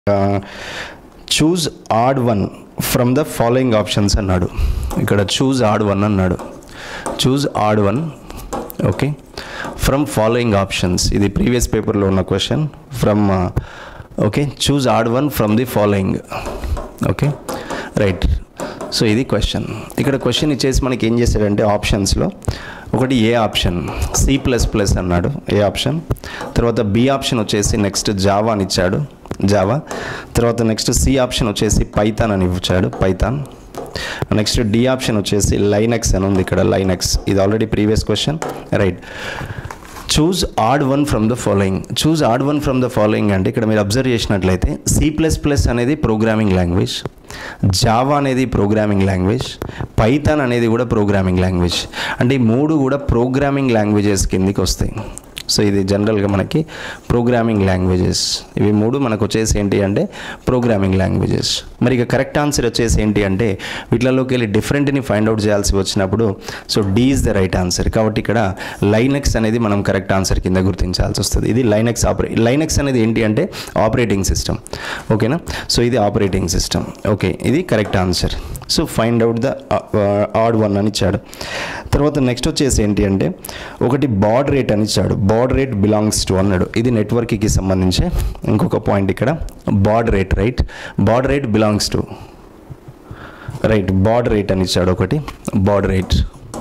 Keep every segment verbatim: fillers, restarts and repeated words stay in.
Choose odd one from the following options అన్నాడు. ఇక్కడ choose odd one అన్నాడు. Choose odd one okay from following options. ఇది previous పేపర్లో ఉన్న question. From okay choose odd one from the following. Okay right. So ఇది question. ఇక్కడ question ఇచ్చేసి మనకి ఏం చేశాడంటే ఆప్షన్స్లో ఒకటి A option C plus plus అన్నాడు, ఏ ఆప్షన్. తర్వాత బి ఆప్షన్ వచ్చేసి నెక్స్ట్ జావా అని ఇచ్చాడు, జావా. తర్వాత నెక్స్ట్ సి ఆప్షన్ వచ్చేసి పైథాన్ అని ఇచ్చాడు, పైథాన్. నెక్స్ట్ డి ఆప్షన్ వచ్చేసి లైనక్స్ అని ఉంది ఇక్కడ, లైనక్స్. ఇది already previous question right. Choose odd one from the following. Choose odd one from the following అంటే ఇక్కడ మీరు అబ్జర్వ్ చేసినట్లయితే సి ప్లస్ ప్లస్ అనేది ప్రోగ్రామింగ్ లాంగ్వేజ్, జావా అనేది ప్రోగ్రామింగ్ లాంగ్వేజ్, పైథాన్ అనేది కూడా ప్రోగ్రామింగ్ లాంగ్వేజ్. అంటే ఈ మూడు కూడా ప్రోగ్రామింగ్ లాంగ్వేజెస్ కిందికి వస్తాయి. సో ఇది జనరల్గా మనకి ప్రోగ్రామింగ్ లాంగ్వేజెస్. ఇవి మూడు మనకు వచ్చేసి ఏంటి అంటే ప్రోగ్రామింగ్ లాంగ్వేజెస్. మరి ఇక కరెక్ట్ ఆన్సర్ వచ్చేసి ఏంటి అంటే వీటిలోకి వెళ్ళి డిఫరెంట్ని ఫైండ్ అవుట్ చేయాల్సి వచ్చినప్పుడు so D is the right answer. కాబట్టి ఇక్కడ లైనక్స్ అనేది మనం కరెక్ట్ ఆన్సర్ కింద గుర్తించాల్సి వస్తుంది. ఇది లైనక్స్ ఆపరే లైనక్స్ అనేది ఏంటి అంటే ఆపరేటింగ్ సిస్టమ్. ఓకేనా. సో ఇది ఆపరేటింగ్ సిస్టమ్. ఓకే ఇది correct answer. So find out the odd one అని ఇచ్చాడు. తర్వాత నెక్స్ట్ వచ్చేసి ఏంటి అంటే ఒకటి బాడ్ రేట్ అని ఇచ్చాడు. బాడ్ రేట్ బిలాంగ్స్ టు అన్నాడు. ఇది నెట్వర్క్కి సంబంధించి ఇంకొక పాయింట్ ఇక్కడ. Baud rate right, baud rate belongs to right, baud rate అని ఇచ్చాడు ఒకటి, baud rate.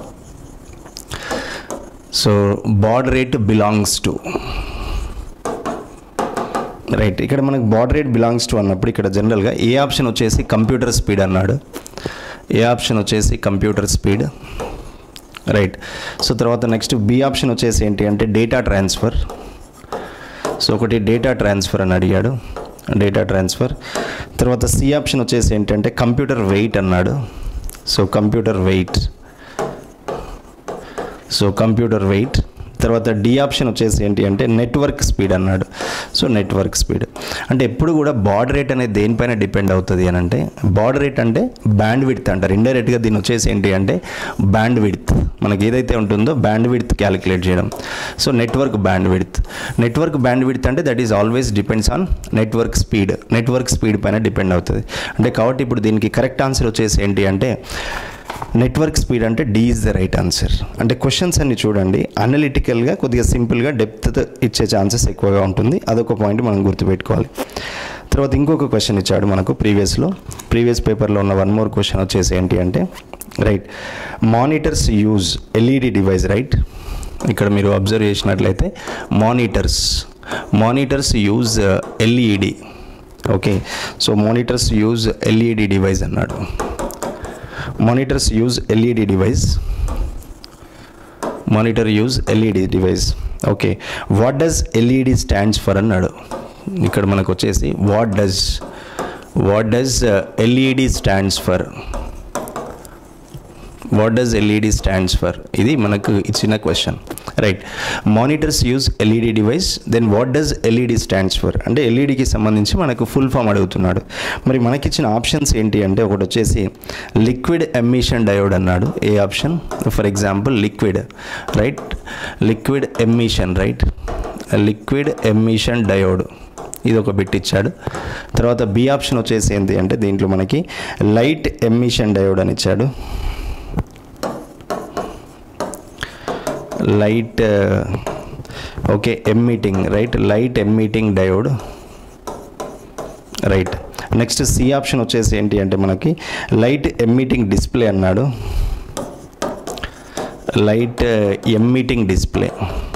So baud rate belongs to right. ఇక్కడ మనకు బాడ్ రేట్ బిలాంగ్స్ టు అన్నప్పుడు ఇక్కడ జనరల్గా ఏ ఆప్షన్ వచ్చేసి కంప్యూటర్ స్పీడ్ అన్నాడు, ఏ ఆప్షన్ వచ్చేసి కంప్యూటర్ స్పీడ్ రైట్. సో తర్వాత నెక్స్ట్ బి ఆప్షన్ వచ్చేసి ఏంటి అంటే డేటా ట్రాన్స్ఫర్. సో ఒకటి డేటా ట్రాన్స్ఫర్ అని అడిగాడు, డేటా ట్రాన్స్ఫర్. తర్వాత సి ఆప్షన్ వచ్చేసి ఏంటంటే కంప్యూటర్ వెయిట్ అన్నాడు. So computer weight, so computer weight. తర్వాత డి ఆప్షన్ వచ్చేసి ఏంటి అంటే నెట్వర్క్ స్పీడ్ అన్నాడు. సో నెట్వర్క్ స్పీడ్ అంటే ఎప్పుడు కూడా బాడ్ రేట్ అనేది దేనిపైన డిపెండ్ అవుతుంది అని అంటే బాడ్ రేట్ అంటే బ్యాండ్ విడ్త్ అంటారు. ఇండైరెక్ట్గా దీని వచ్చేసి ఏంటి అంటే బ్యాండ్ విడ్త్, మనకి ఏదైతే ఉంటుందో బ్యాండ్ విడ్త్ క్యాలిక్యులేట్ చేయడం. So network bandwidth, network bandwidth అంటే that is always depends on network speed, network speed పైన డిపెండ్ అవుతుంది. అంటే కాబట్టి ఇప్పుడు దీనికి కరెక్ట్ ఆన్సర్ వచ్చేసి ఏంటి అంటే నెట్వర్క్ స్పీడ్ అంటే D is the right answer. అంటే క్వశ్చన్స్ అన్ని చూడండి అనలిటికల్గా కొద్దిగా సింపుల్గా డెప్త్ ఇచ్చే ఛాన్సెస్ ఎక్కువగా ఉంటుంది. అదొక పాయింట్ మనం గుర్తుపెట్టుకోవాలి. తర్వాత ఇంకొక క్వశ్చన్ ఇచ్చాడు మనకు ప్రీవియస్లో, ప్రీవియస్ పేపర్లో ఉన్న వన్ మోర్ క్వశ్చన్ వచ్చేసి ఏంటి అంటే right monitors use LED device right. ఇక్కడ మీరు అబ్జర్వ్ చేసినట్లయితే monitors, monitors use LED. Okay so monitors use LED device అన్నాడు. Monitors use LED device, monitor use LED device. Okay what does LED stands for అన్నాడు. ఇక్కడ మనకు వచ్చేసి what does, what does LED stands for, what does LED stands for, ఇది మనకు ఇచ్చిన question right. Monitors use LED device, then what does LED stands for అంటే ఎల్ఈడికి సంబంధించి మనకు ఫుల్ ఫామ్ అడుగుతున్నాడు. మరి మనకిచ్చిన ఆప్షన్స్ ఏంటి అంటే ఒకటి వచ్చేసి లిక్విడ్ ఎమిషన్ డయోడ్ అన్నాడు, A option. For example liquid right, liquid emission right, liquid emission diode ఇది ఒక బిట్ ఇచ్చాడు. తర్వాత బి ఆప్షన్ వచ్చేసి ఏంటి అంటే దీంట్లో మనకి లైట్ ఎమిషన్ డయోడ్ అని ఇచ్చాడు, light okay emitting right, light emitting diode right. Next C option వచ్చేసి ఏంటి అంటే మనకి లైట్ ఎమిటింగ్ డిస్ప్లే అన్నాడు, light emitting display,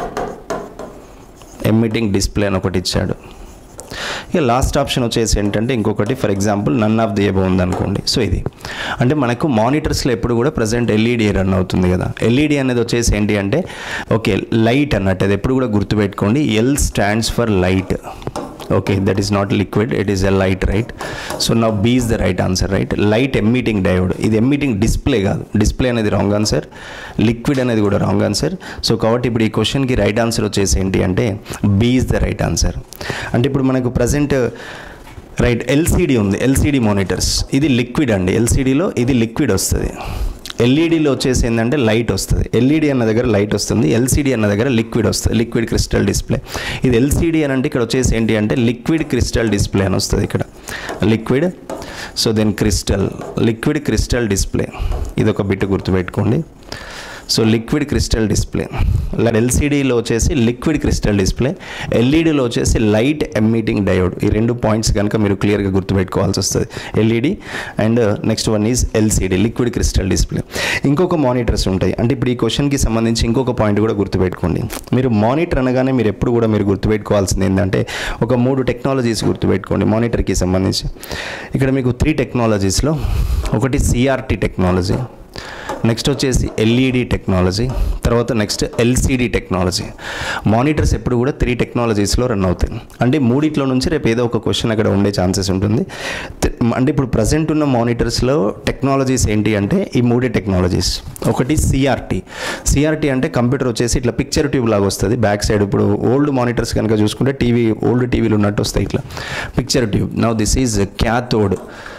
emitting display అని ఒకటి ఇచ్చాడు. ఇక లాస్ట్ ఆప్షన్ వచ్చేసి ఏంటంటే ఇంకొకటి for example none of the above ఉందనుకోండి. సో ఇది అంటే మనకు మానిటర్స్లో ఎప్పుడు కూడా ప్రజెంట్ ఎల్ఈడి రన్ అవుతుంది కదా. ఎల్ఈడి అనేది వచ్చేసి ఏంటి అంటే ఓకే లైట్ అన్నట్టు, అది ఎప్పుడు కూడా గుర్తుపెట్టుకోండి. L stands for light. Okay that is not liquid, it is a light right. So now B is the right answer right. Light emitting diode, ఇది ఎమిటింగ్ డిస్ప్లే కాదు, డిస్ప్లే అనేది రాంగ్ ఆన్సర్, లిక్విడ్ అనేది కూడా wrong answer. So కాబట్టి ఇప్పుడు ఈ క్వశ్చన్కి right answer వచ్చేసి ఏంటి అంటే B is the right answer. అంటే ఇప్పుడు మనకు ప్రజెంట్ రైట్ ఎల్సిడి ఉంది, ఎల్సిడి మానిటర్స్ ఇది లిక్విడ్ అండి, ఎల్సిడిలో ఇది లిక్విడ్ వస్తుంది. ఎల్ఈడిలో వచ్చేసి ఏంటంటే లైట్ వస్తుంది, ఎల్ఈడి అన్న దగ్గర లైట్ వస్తుంది, ఎల్సిడి అన్న దగ్గర లిక్విడ్ వస్తుంది, లిక్విడ్ క్రిస్టల్ డిస్ప్లే. ఇది ఎల్సిడి అని అంటే ఇక్కడ వచ్చేసి ఏంటి అంటే లిక్విడ్ క్రిస్టల్ డిస్ప్లే అని వస్తుంది ఇక్కడ, liquid. So then crystal, liquid crystal display, ఇది ఒక బిట్ గుర్తుపెట్టుకోండి. సో లిక్విడ్ క్రిస్టల్ డిస్ప్లే, ఎల్సిడిలో వచ్చేసి లిక్విడ్ క్రిస్టల్ డిస్ప్లే, ఎల్ఈడిలో వచ్చేసి లైట్ ఎమిటింగ్ డయోడ్. ఈ రెండు పాయింట్స్ కనుక మీరు క్లియర్గా గుర్తుపెట్టుకోవాల్సి వస్తుంది, LED and next one is LCD, liquid crystal display. ఇంకొక మానిటర్స్ ఉంటాయి, అంటే ఇప్పుడు ఈ క్వశ్చన్కి సంబంధించి ఇంకొక పాయింట్ కూడా గుర్తుపెట్టుకోండి. మీరు మానిటర్ అనగానే మీరు ఎప్పుడు కూడా మీరు గుర్తుపెట్టుకోవాల్సింది ఏంటంటే ఒక మూడు టెక్నాలజీస్ గుర్తుపెట్టుకోండి మానిటర్కి సంబంధించి. ఇక్కడ మీకు త్రీ టెక్నాలజీస్లో ఒకటి సిఆర్టీ టెక్నాలజీ, నెక్స్ట్ వచ్చేసి ఎల్ఈడి టెక్నాలజీ, తర్వాత నెక్స్ట్ ఎల్సిడి టెక్నాలజీ. మానిటర్స్ ఎప్పుడు కూడా త్రీ టెక్నాలజీస్లో రన్ అవుతాయి. అంటే మూడిట్లో నుంచి రేపు ఏదో ఒక క్వశ్చన్ అక్కడ ఉండే ఛాన్సెస్ ఉంటుంది. అంటే ఇప్పుడు ప్రజెంట్ ఉన్న మానిటర్స్లో టెక్నాలజీస్ ఏంటి అంటే ఈ మూడే టెక్నాలజీస్. ఒకటి సిఆర్టీ, సిఆర్టీ అంటే కంప్యూటర్ వచ్చేసి ఇట్లా పిక్చర్ ట్యూబ్ లాగా వస్తుంది బ్యాక్ సైడ్. ఇప్పుడు ఓల్డ్ మానిటర్స్ కనుక చూసుకుంటే టీవీ ఓల్డ్ టీవీలు ఉన్నట్టు వస్తాయి ఇట్లా picture tube. Now this is cathode.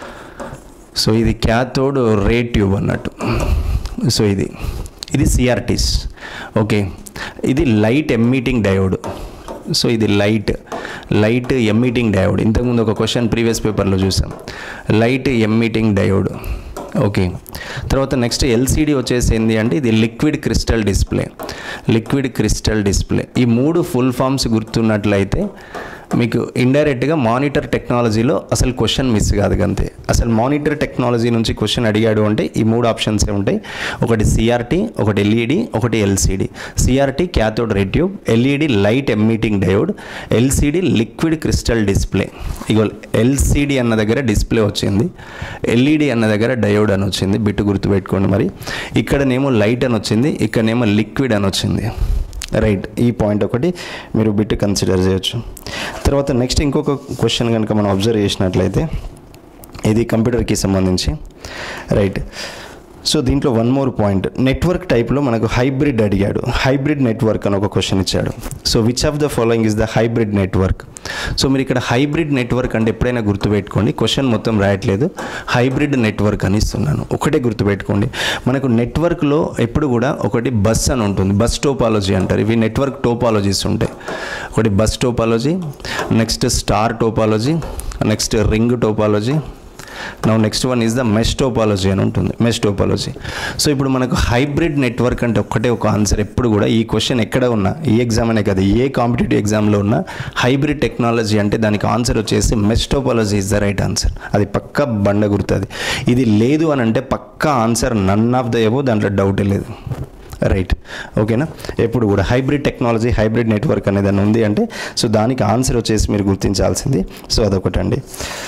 So ఇది క్యాథోడ్ రే ట్యూబ్ అన్నట్టు. సో ఇది ఇది సిఆర్టీస్. ఓకే, ఇది లైట్ ఎమిటింగ్ డయోడ్. సో ఇది లైట్ లైట్ ఎమిటింగ్ డయోడ్. ఇంతకుముందు ఒక క్వశ్చన్ ప్రీవియస్ పేపర్లో చూసాం, లైట్ ఎమిటింగ్ డయోడ్. ఓకే, తర్వాత నెక్స్ట్ ఎల్సిడి వచ్చేసి ఏంటి అంటే ఇది liquid crystal display, liquid crystal display. ఈ మూడు ఫుల్ ఫామ్స్ గుర్తున్నట్లయితే మీకు ఇండైరెక్ట్గా మానిటర్ టెక్నాలజీలో అసలు క్వశ్చన్ మిస్ కాదు అంతే. అసలు మానిటర్ టెక్నాలజీ నుంచి క్వశ్చన్ అడిగాడు అంటే ఈ మూడు ఆప్షన్సే ఉంటాయి. ఒకటి సిఆర్టీ, ఒకటి ఎల్ఈడి, ఒకటి LCD. CRT cathode ray tube, LED light emitting diode, LCD liquid crystal display. ఇగో ఎల్సిడి అన్న దగ్గర డిస్ప్లే వచ్చింది, ఎల్ఈడి అన్న దగ్గర డయోడ్ అని వచ్చింది, బిట్టు గుర్తుపెట్టుకోండి. మరి ఇక్కడనేమో లైట్ అని వచ్చింది, ఇక్కడనేమో లిక్విడ్ అని వచ్చింది. రైట్, ఈ పాయింట్ ఒకటి మీరు బిట్ కన్సిడర్ చేయొచ్చు. తర్వాత నెక్స్ట్ ఇంకొక క్వశ్చన్ కనుక మనం అబ్జర్వ్ చేసినట్లయితే ఇది కంప్యూటర్కి సంబంధించి. రైట్, సో దీంట్లో వన్ మోర్ పాయింట్, నెట్వర్క్ టైప్లో మనకు హైబ్రిడ్ అడిగాడు. హైబ్రిడ్ నెట్వర్క్ అని ఒక క్వశ్చన్ ఇచ్చాడు. So which of the following is the hybrid network. So మీరు ఇక్కడ హైబ్రిడ్ నెట్వర్క్ అంటే ఎప్పుడైనా గుర్తుపెట్టుకోండి, క్వశ్చన్ మొత్తం రాయట్లేదు, హైబ్రిడ్ నెట్వర్క్ అని ఇస్తున్నాను, ఒకటే గుర్తుపెట్టుకోండి. మనకు నెట్వర్క్లో ఎప్పుడు కూడా ఒకటి బస్ అని ఉంటుంది, బస్ టోపాలజీ అంటారు. ఇవి నెట్వర్క్ టోపాలజీస్ ఉంటాయి. ఒకటి bus topology, next star topology, next ring topology. Now next one is the mesh topology అని ఉంటుంది, మెష్ టోపాలజీ. సో ఇప్పుడు మనకు హైబ్రిడ్ నెట్వర్క్ అంటే ఒక్కటే ఒక ఆన్సర్. ఎప్పుడు కూడా ఈ క్వశ్చన్ ఎక్కడ ఉన్నా, ఈ ఎగ్జామ్ అనే కదా ఏ కాంపిటేటివ్ ఎగ్జామ్లో ఉన్నా హైబ్రిడ్ టెక్నాలజీ అంటే దానికి ఆన్సర్ వచ్చేసి mesh topology is the right answer. అది పక్క బండ గుర్తుంది. ఇది లేదు అని అంటే పక్కా answer none of the above, దాంట్లో డౌటే లేదు. రైట్, ఓకేనా. ఎప్పుడు కూడా హైబ్రిడ్ టెక్నాలజీ, హైబ్రిడ్ నెట్వర్క్ అనేది అని ఉంది అంటే సో దానికి ఆన్సర్ వచ్చేసి మీరు గుర్తించాల్సింది. సో అదొకటండి.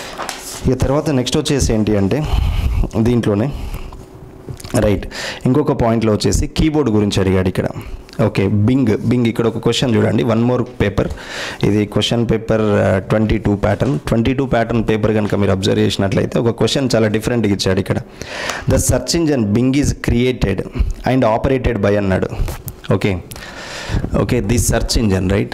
ఇక తర్వాత నెక్స్ట్ వచ్చేసి ఏంటి అంటే దీంట్లోనే రైట్ ఇంకొక పాయింట్లో వచ్చేసి కీబోర్డ్ గురించి అడిగాడు ఇక్కడ. ఓకే, బింగ్ బింగ్ ఇక్కడ ఒక క్వశ్చన్ చూడండి, వన్ మోర్ పేపర్. ఇది question paper twenty two pattern twenty two pattern paper కనుక మీరు అబ్జర్వ్ చేసినట్లయితే ఒక క్వశ్చన్ చాలా డిఫరెంట్గా ఇచ్చాడు ఇక్కడ. The search engine Bing is created and operated by అన్నాడు. Okay okay the search engine right,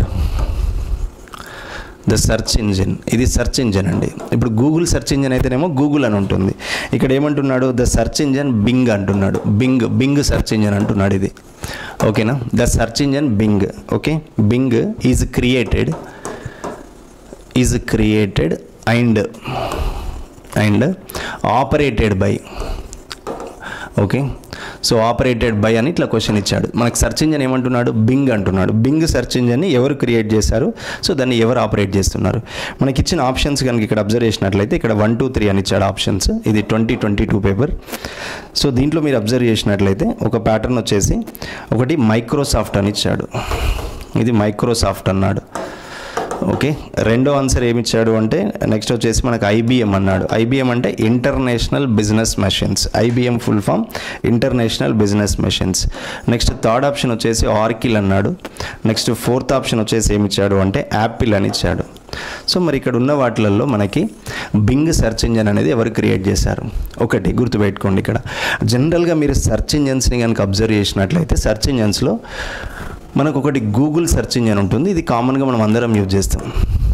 the search engine, ఇది సర్చ్ ఇంజిన్ అండి. ఇప్పుడు గూగుల్ సర్చ్ ఇంజిన్ అయితేనేమో గూగుల్ అని ఉంటుంది. ఇక్కడ ఏమంటున్నాడు, ద సర్చ్ ఇంజిన్ బింగ్ అంటున్నాడు. బింగ్ బింగ్ సర్చ్ ఇంజిన్ అంటున్నాడు ఇది. ఓకేనా, the search engine Bing. Okay, Bing is created is created and and operated by. Okay, so operated by అని ఇట్లా క్వశ్చన్ ఇచ్చాడు. మనకు సర్చ్ ఇంజన్ ఏమంటున్నాడు, బింగ్ అంటున్నాడు. బింగ్ సర్చ్ ఇంజన్ని ఎవరు క్రియేట్ చేశారు, సో దాన్ని ఎవరు ఆపరేట్ చేస్తున్నారు. మనకి ఇచ్చిన ఆప్షన్స్ కనుక ఇక్కడ అబ్జర్వ్ చేసినట్లయితే ఇక్కడ వన్ టూ త్రీ అని ఇచ్చాడు ఆప్షన్స్. ఇది twenty twenty two paper. So దీంట్లో మీరు అబ్జర్వ్ చేసినట్లయితే ఒక ప్యాటర్న్ వచ్చేసి ఒకటి మైక్రోసాఫ్ట్ అని ఇచ్చాడు, ఇది మైక్రోసాఫ్ట్ అన్నాడు. ఓకే, రెండో ఆన్సర్ ఏమి ఇచ్చాడు అంటే నెక్స్ట్ వచ్చేసి మనకు ఐబిఎం అన్నాడు. ఐబిఎం అంటే international business machines, IBM full form international business machines. Next third option వచ్చేసి ఆర్కిల్ అన్నాడు. నెక్స్ట్ ఫోర్త్ ఆప్షన్ వచ్చేసి ఏమి ఇచ్చాడు అంటే యాపిల్ అని ఇచ్చాడు. సో మరి ఇక్కడ ఉన్న వాటిలలో మనకి బింగ్ సెర్చ్ ఇంజన్ అనేది ఎవరు క్రియేట్ చేశారు, ఒకటి గుర్తుపెట్టుకోండి. ఇక్కడ జనరల్గా మీరు సెర్చ్ ఇంజన్స్ని కనుక అబ్జర్వ్ చేసినట్లయితే సెర్చ్ ఇంజన్స్లో మనకు ఒకటి గూగుల్ సెర్చ్ ఇంజన్ ఉంటుంది, ఇది కామన్గా మనం అందరం యూజ్ చేస్తాం.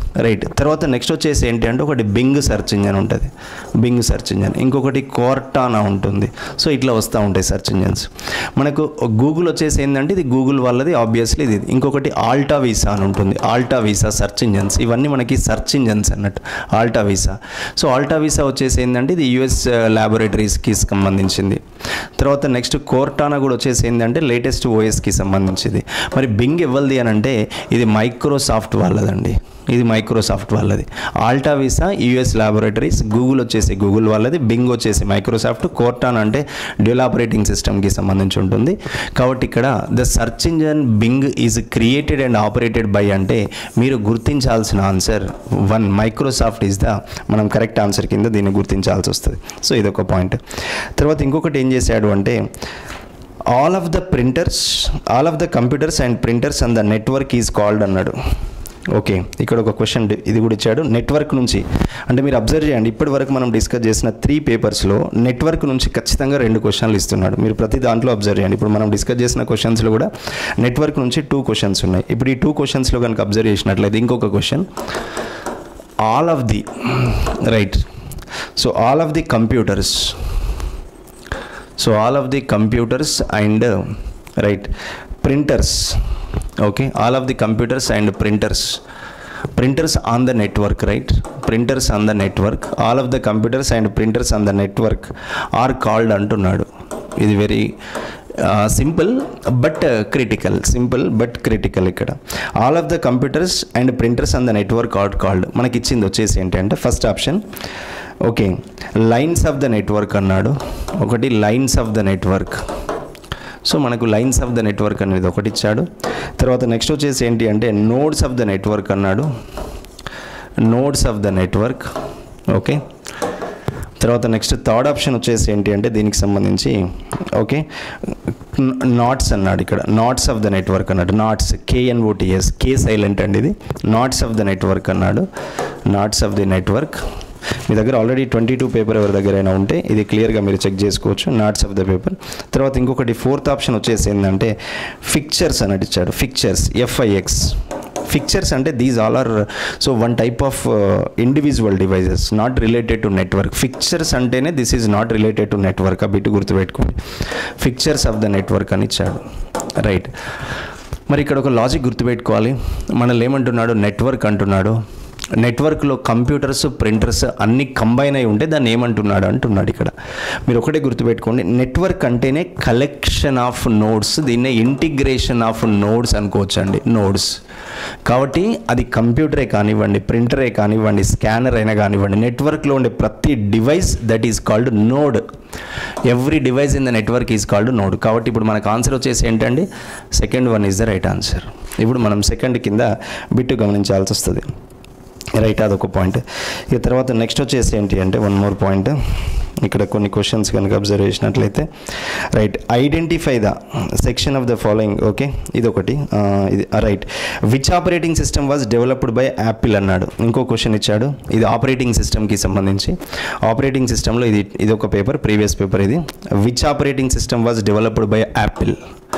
రైట్. తర్వాత నెక్స్ట్ వచ్చేసి ఏంటి అంటే ఒకటి బింగ్ సెర్చ్ ఇంజన్ ఉంటుంది, బింగ్ సెర్చ్ ఇంజన్, ఇంకొకటి కోర్టానా ఉంటుంది. సో ఇట్లా వస్తూ ఉంటాయి సెర్చ్ ఇంజన్స్. మనకు గూగుల్ వచ్చేసి ఏంటంటే ఇది గూగుల్ వాళ్ళది ఆబ్వియస్లీ ఇది. ఇంకొకటి ఆల్టా వీసా అని ఉంటుంది, ఆల్టా వీసా సెర్చ్ ఇంజన్స్. ఇవన్నీ మనకి సెర్చ్ ఇంజన్స్ అన్నట్టు AltaVista. So AltaVista వచ్చేసి ఏంటంటే ఇది యూఎస్ ల్యాబొరేటరీస్కి సంబంధించింది. తర్వాత నెక్స్ట్ కోర్టానా కూడా వచ్చేసి ఏంటంటే లేటెస్ట్ ఓఎస్కి సంబంధించింది. మరి బింగ్ ఇవ్వల్ది అని అంటే ఇది మైక్రోసాఫ్ట్ వాళ్ళదండి, ఇది మైక్రోసాఫ్ట్ వాళ్ళది. AltaVista US laboratories, Google వచ్చేసి గూగుల్ వాళ్ళది, బింగ్ వచ్చేసి మైక్రోసాఫ్ట్, కోర్టానా అంటే డ్యూయల్ ఆపరేటింగ్ సిస్టమ్కి సంబంధించి ఉంటుంది. కాబట్టి ఇక్కడ the search engine Bing is created and operated by అంటే మీరు గుర్తించాల్సిన answer one Microsoft is the మనం కరెక్ట్ ఆన్సర్ కింద దీన్ని గుర్తించాల్సి వస్తుంది. సో ఇదొక పాయింట్. తర్వాత ఇంకొకటి ఏం చేశాడు అంటే all of the printers all of the computers and printers and the network is called అన్నాడు. ఓకే, ఇక్కడ ఒక క్వశ్చన్ ఇది కూడా ఇచ్చాడు. నెట్వర్క్ నుంచి అంటే మీరు అబ్జర్వ్ చేయండి, ఇప్పటి వరకు మనం డిస్కస్ చేసిన త్రీ పేపర్స్లో నెట్వర్క్ నుంచి ఖచ్చితంగా రెండు క్వశ్చన్లు ఇస్తున్నాడు. మీరు ప్రతి దాంట్లో అబ్జర్వ్ చేయండి. ఇప్పుడు మనం డిస్కస్ చేసిన క్వశ్చన్స్లో కూడా నెట్వర్క్ నుంచి టూ క్వశ్చన్స్ ఉన్నాయి. ఇప్పుడు ఈ టూ క్వశ్చన్స్లో కనుక అబ్జర్వ్ చేసినట్లయితే ఇంకొక question all of the right. So all of the computers so all of the computers and right printers. Okay, all of the computers and printers printers on the network, right? Printers on the network, all of the computers and printers on the network are called antunnadu. ఇది very simple but critical, simple but critical. ఇక్కడ all of the computers and printers on the network are called. మనకి ఇచ్చింది వచ్చేసి ఏంటంటే first option okay lines of the network అన్నాడు, ఒకటి lines of the network. So మనకు lines of the network అనేది ఒకటి ఇచ్చాడు. తర్వాత నెక్స్ట్ వచ్చేసి ఏంటి అంటే నోడ్స్ ఆఫ్ ద నెట్వర్క్ అన్నాడు, nodes of the network. Okay, తర్వాత నెక్స్ట్ థర్డ్ ఆప్షన్ వచ్చేసి ఏంటి అంటే దీనికి సంబంధించి ఓకే నాట్స్ అన్నాడు. ఇక్కడ నాట్స్ ఆఫ్ ద నెట్వర్క్ అన్నాడు, నాట్స్ కేఎన్ఓటిఎస్, కే సైలెంట్ అండి ఇది. నాట్స్ ఆఫ్ ద నెట్వర్క్ అన్నాడు, నాట్స్ ఆఫ్ ది నెట్వర్క్. మీ దగ్గర ఆల్రెడీ ట్వంటీ టూ పేపర్ ఎవరి దగ్గరైనా ఉంటే ఇది క్లియర్గా మీరు చెక్ చేసుకోవచ్చు, నాట్స్ ఆఫ్ ద పేపర్. తర్వాత ఇంకొకటి ఫోర్త్ ఆప్షన్ వచ్చేసి ఏంటంటే ఫిక్చర్స్ అన్నట్టు ఇచ్చాడు, ఫిక్చర్స్ ఎఫ్ఐఎక్స్. ఫిక్చర్స్ అంటే these all are so one type of individual devices not related to network. Fixtures అంటేనే this is not related to network, ఆ బిట్ గుర్తుపెట్టుకోండి. ఫిక్చర్స్ ఆఫ్ ద నెట్వర్క్ అని ఇచ్చాడు, రైట్. మరి ఇక్కడ ఒక లాజిక్ గుర్తుపెట్టుకోవాలి. మనల్ని ఏమంటున్నాడు, నెట్వర్క్ అంటున్నాడు. నెట్వర్క్లో కంప్యూటర్స్ ప్రింటర్స్ అన్నీ కంబైన్ అయి ఉంటే దాన్ని ఏమంటున్నాడు అంటున్నాడు. ఇక్కడ మీరు ఒకటే గుర్తుపెట్టుకోండి, నెట్వర్క్ అంటేనే కలెక్షన్ ఆఫ్ నోడ్స్, దీన్నే ఇంటిగ్రేషన్ ఆఫ్ నోడ్స్ అనుకోవచ్చండి, నోడ్స్. కాబట్టి అది కంప్యూటరే కానివ్వండి, ప్రింటరే కానివ్వండి, స్కానర్ అయినా కానివ్వండి, నెట్వర్క్లో ఉండే ప్రతి device that is called node. Every device in the network is called node. కాబట్టి ఇప్పుడు మనకు ఆన్సర్ వచ్చేసి ఏంటండి, second one is the right answer. ఇప్పుడు మనం సెకండ్ కింద బిట్టు గమనించాల్సి వస్తుంది, రైట్. అదొక పాయింట్. ఇక తర్వాత నెక్స్ట్ వచ్చేసి ఏంటి అంటే వన్ మోర్ పాయింట్. ఇక్కడ కొన్ని క్వశ్చన్స్ కనుక అబ్జర్వ్ చేసినట్లయితే right identify the section of the following. Okay, ఇది ఒకటి ఇది right. Which operating system was developed by Apple అన్నాడు. ఇంకో క్వశ్చన్ ఇచ్చాడు, ఇది ఆపరేటింగ్ సిస్టమ్కి సంబంధించి. ఆపరేటింగ్ సిస్టంలో ఇది ఇది ఒక పేపర్, ప్రీవియస్ పేపర్ ఇది. Which operating system was developed by Apple.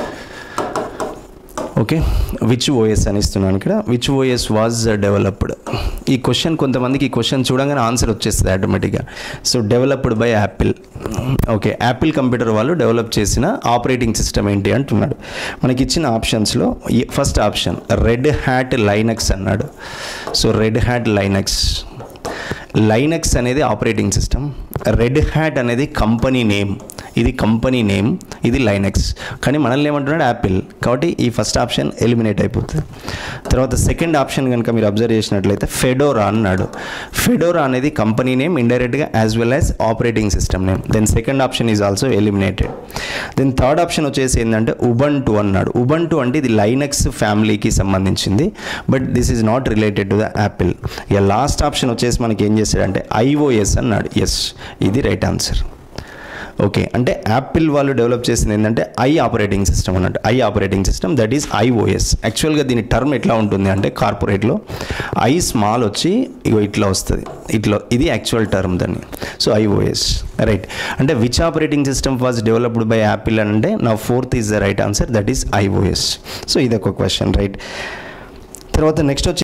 Okay, which OS అని ఇస్తున్నాను ఇక్కడ. Which OS was developed. ఈ క్వశ్చన్ కొంతమందికి ఈ క్వశ్చన్ చూడగానే ఆన్సర్ వచ్చేస్తుంది ఆటోమేటిక్గా. So developed by Apple. Okay, Apple computer వాళ్ళు డెవలప్ చేసిన ఆపరేటింగ్ సిస్టమ్ ఏంటి అంటున్నాడు. మనకి ఇచ్చిన ఆప్షన్స్లో first option red hat Linux అన్నాడు. సో రెడ్ హ్యాట్ లైనక్స్, లైనక్స్ అనేది ఆపరేటింగ్ సిస్టమ్, రెడ్ హ్యాట్ అనేది కంపెనీ నేమ్, ఇది కంపెనీ నేమ్, ఇది లైనక్స్. కానీ మనల్ని ఏమంటున్నాడు, యాపిల్. కాబట్టి ఈ ఫస్ట్ ఆప్షన్ ఎలిమినేట్ అయిపోతుంది. తర్వాత సెకండ్ ఆప్షన్ కనుక మీరు అబ్జర్వ్ చేసినట్లయితే ఫెడోరా అన్నాడు. ఫెడోరా అనేది కంపెనీ నేమ్ ఇండైరెక్ట్గా as well as operating system name. Then second option is also eliminated. Then third option వచ్చేసి ఏంటంటే ఉబంటు అన్నాడు. ఉబంటు అంటే ఇది లైనక్స్ ఫ్యామిలీకి సంబంధించింది, but this is not related to the Apple. ఇక లాస్ట్ ఆప్షన్ వచ్చేసి మనకి ఏం చేశాడంటే ఐఓఎస్ అన్నాడు. ఎస్, ఇది రైట్ ఆన్సర్. ఓకే, అంటే యాపిల్ వాళ్ళు డెవలప్ చేసింది ఏంటంటే ఐ ఆపరేటింగ్ సిస్టమ్ అన్నట్టు. I operating system that is iOS. యాక్చువల్గా దీని టర్మ్ ఎట్లా ఉంటుంది అంటే కార్పొరేట్లో ఐ స్మాల్ వచ్చి ఇగో ఇట్లా వస్తుంది, ఇట్లా, ఇది యాక్చువల్ టర్మ్ దాన్ని. So iOS, right. అంటే which operating system was developed by Apple అంటే నా fourth is the right answer, that is iOS. So ఇది ఒక క్వశ్చన్, రైట్. తర్వాత నెక్స్ట్ వచ్చి